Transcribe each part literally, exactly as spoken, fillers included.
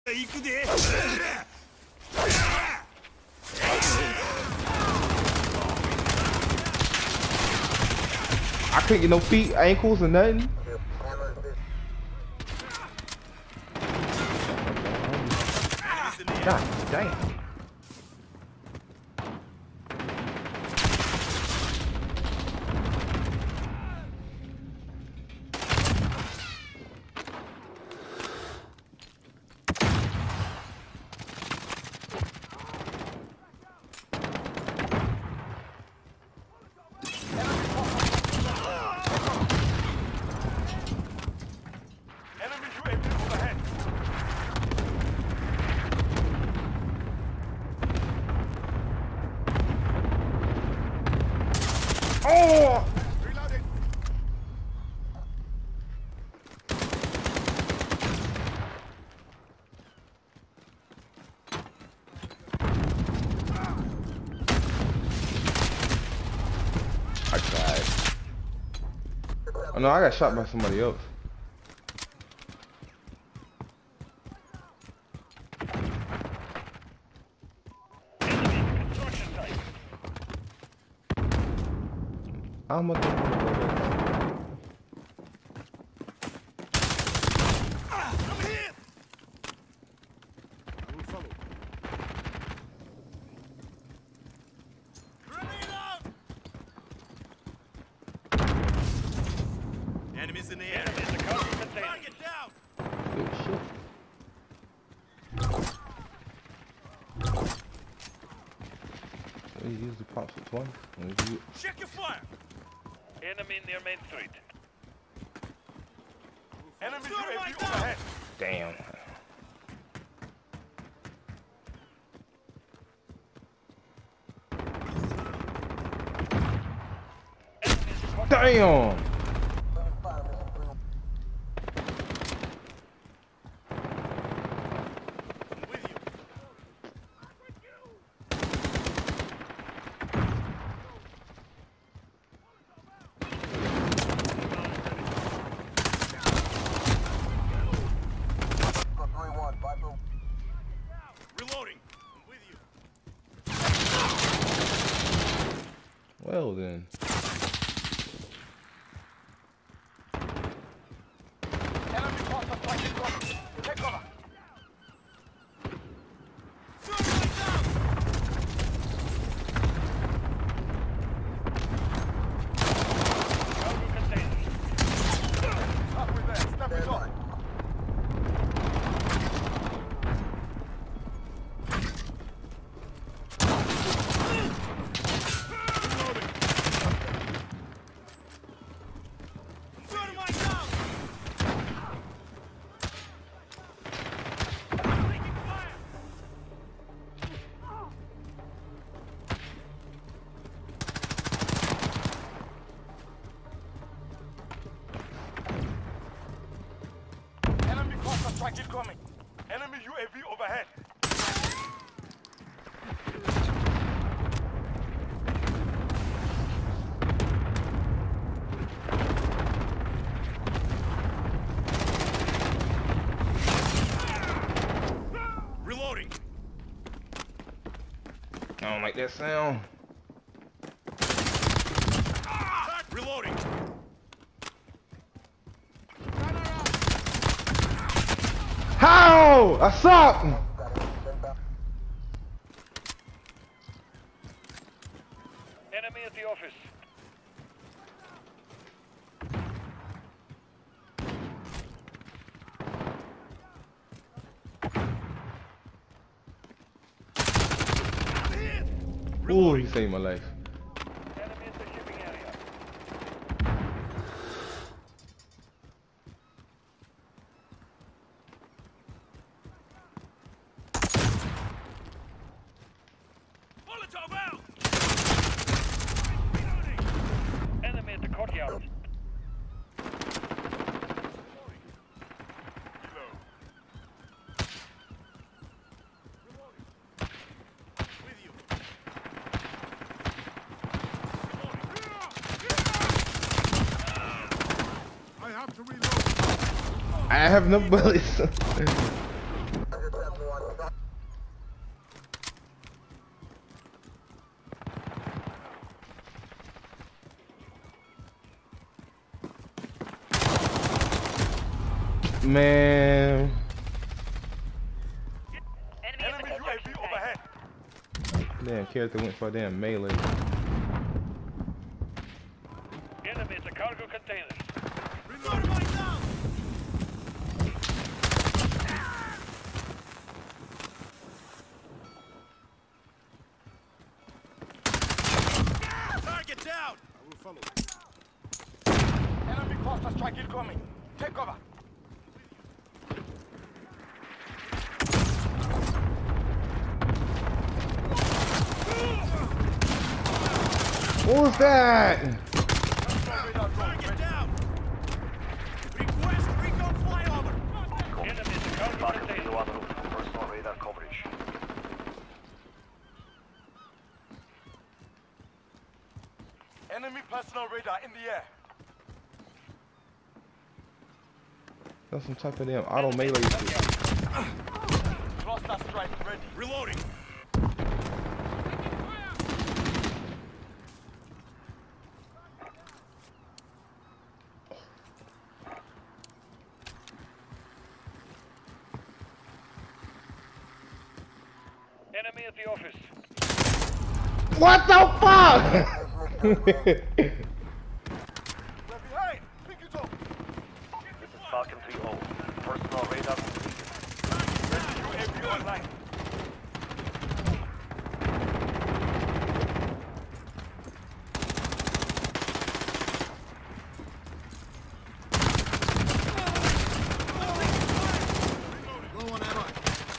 I couldn't get no feet, ankles, or nothing. God damn. Oh! Reloading. I tried. Oh no, I got shot by somebody else. I'm a Enemies in the air. Target down. good shit. We use the props for twice. Check your fire. Enemy near Main Street. Enemy U A V overhead. Damn. Damn. With you. Reloading. I'm with you. Well then. Enemy cluster strike incoming. Take cover. Cargo containers. Halfway there. Snap it on. Enemy cluster strike incoming. Enemy U A V overhead. Reloading. I don't like that sound. Reloading. How? I suck. Enemy at the office. Ooh, he saved my life. Enemy at the shipping area. Molotov out. Enemy at the courtyard. With you. I have to reload. I have no bullets. Man. Enemy at the Enemy U A V construction overhead. site. Damn, character went for a damn melee. Enemy at the cargo containers. Reload my down. Target down. I will follow. Enemy cluster strike incoming. Take cover. What was that? Target down. Request recon flyover. Enemy at the cargo containers. Personal radar coverage. Enemy personal radar in the air. That's some type of damn auto melee shit. Cluster strike ready. Reloading. Enemy at the office. What the fuck? We're behind. Pick it up. This is Falcon three oh. Personal radar completed. Ready U A V online. Low on ammo.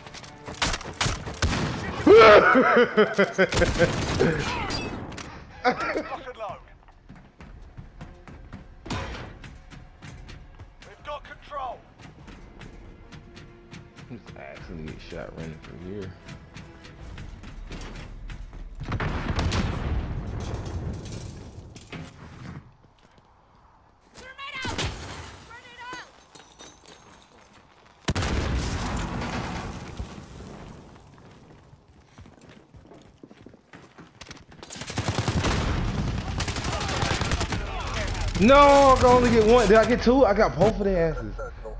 Rocket load. We've got control. Just actually get shot running from here. No, I can only get one. Did I get two? I got both of their asses.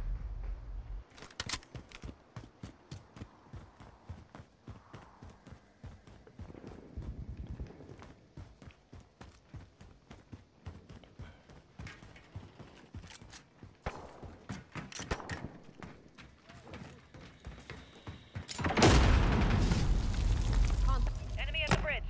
Enemy at the bridge.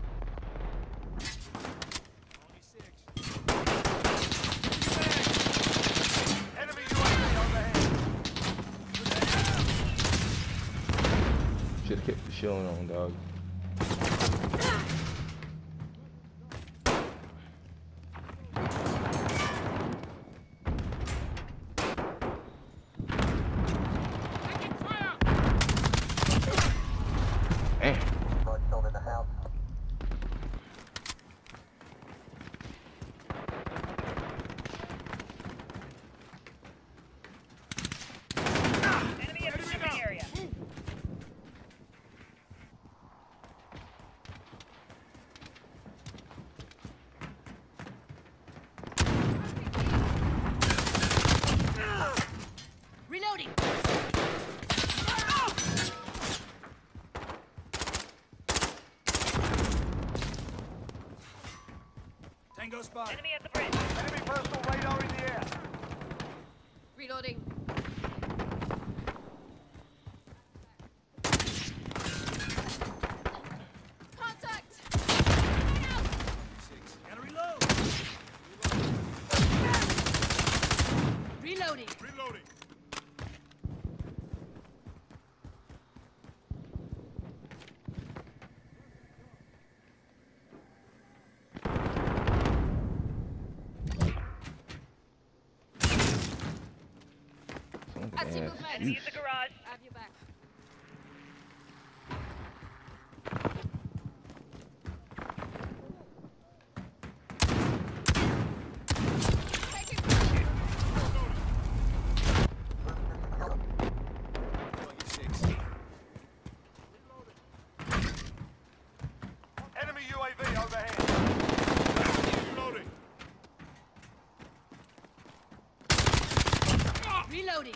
Enemy U A V overhead. Should've kept the shilling on, dog. Damn. Enemy at the shipping area. Reloading. Tango spot. Enemy at the bridge. Enemy personal radar in the air. Reloading. Contact. Gotta reload. Reloading. Reloading. I see Yeah. movement. Enemy at the garage. I have your back. Take it. V overhead. Reloading. Reloading.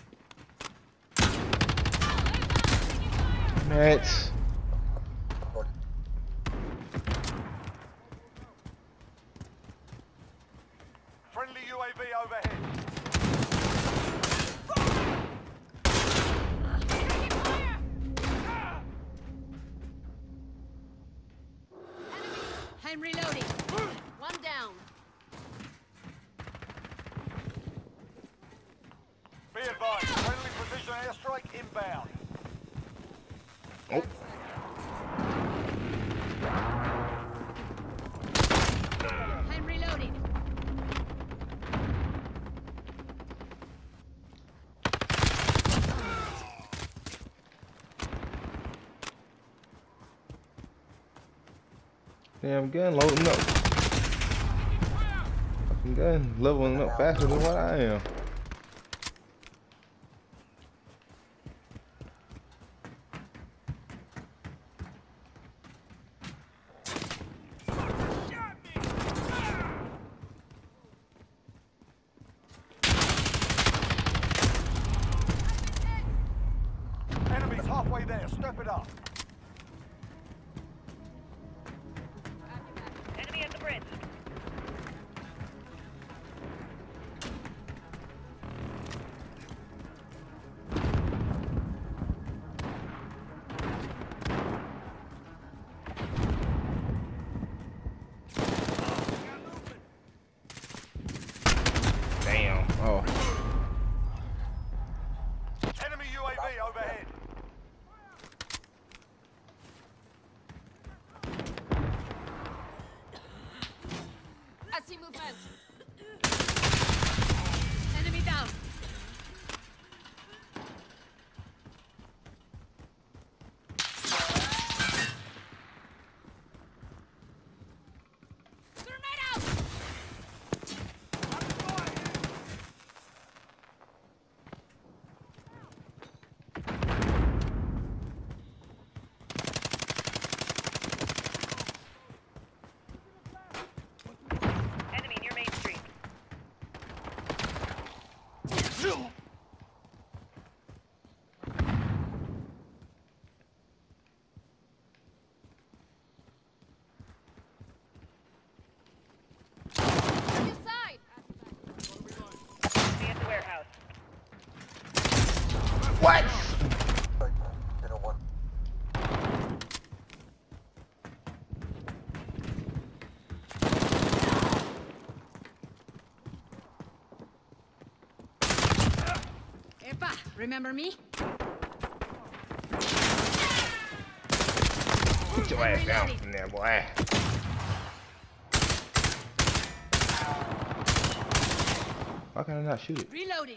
Nets. Friendly U A V overhead. I'm reloading. One down. Be advised, friendly precision airstrike inbound. Oh. I'm reloading. Damn gun loading up. Fucking gun leveling up faster than what I am. Enemies halfway there, step it up. Enemy at the bridge. Damn. Oh. Enemy U A V overhead. I see movement. Enemy down. Grenade out. Enemy near Main Street. On your side. Enemy at the warehouse. What? Epa, remember me? Put your ass down from there, boy. Why can I not shoot it? Reloading.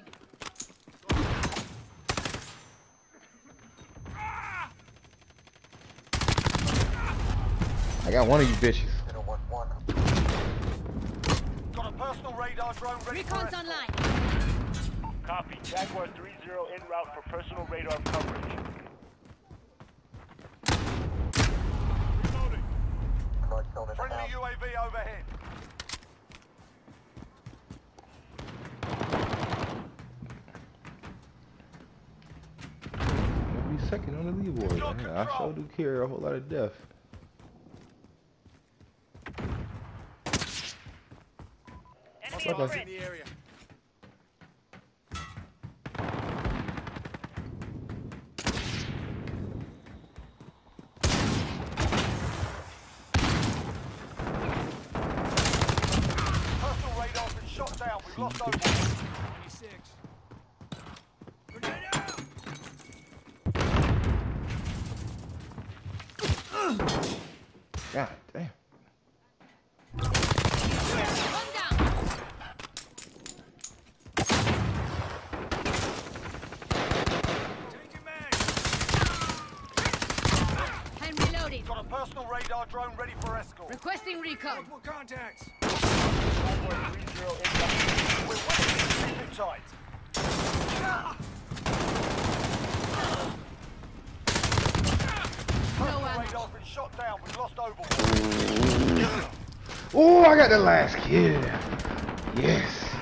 I got one of you bitches. Got a personal radar drone ready for Recon's escort. online. Copy. Jaguar three zero en route for personal radar coverage. Friendly U A V overhead. Every second on the leaderboard. Got Yeah, I sure control. do carry a whole lot of death. Enemy Like at the I- bridge. the area. Personal radar's been shot down. We've lost over. twenty-six. Grenade out! God damn. One down. Changing mag. I'm reloading. Got a personal radar drone ready for escort. Requesting recon. Multiple contacts. Jaguar three zero inbound. We're winning. Keep it tight. No Personal ammo. radar radar been shot down. We've lost Overwatch. Oh, I got the last kill. Yes.